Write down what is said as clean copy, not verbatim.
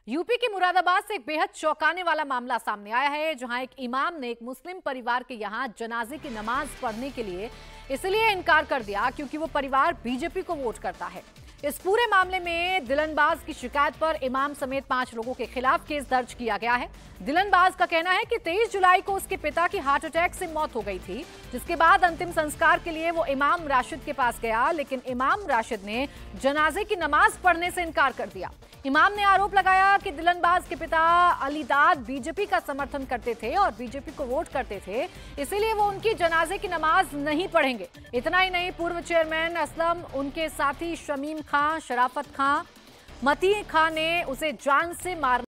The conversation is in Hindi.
यूपी के मुरादाबाद से एक बेहद चौंकाने वाला मामला सामने आया है, जहां एक इमाम ने एक मुस्लिम परिवार के यहां जनाजे की नमाज पढ़ने के लिए इसलिए इनकार कर दिया क्योंकि वो परिवार बीजेपी को वोट करता है। इस पूरे मामले में दिलनबाज की शिकायत पर इमाम समेत 5 लोगों के खिलाफ केस दर्ज किया गया है। दिलनबाज का कहना है कि 23 जुलाई को उसके पिता की हार्ट अटैक से मौत हो गई थी, जिसके बाद अंतिम संस्कार के लिए वो इमाम राशिद के पास गया, लेकिन इमाम राशिद ने जनाजे की नमाज पढ़ने से इनकार कर दिया। इमाम ने आरोप लगाया कि दिलनबाज के पिता अलीदाद बीजेपी का समर्थन करते थे और बीजेपी को वोट करते थे, इसीलिए वो उनकी जनाजे की नमाज नहीं पढ़ेंगे। इतना ही नहीं, पूर्व चेयरमैन असलम, उनके साथी शमीम खां, शराफत खां, मती खां ने उसे जान से मार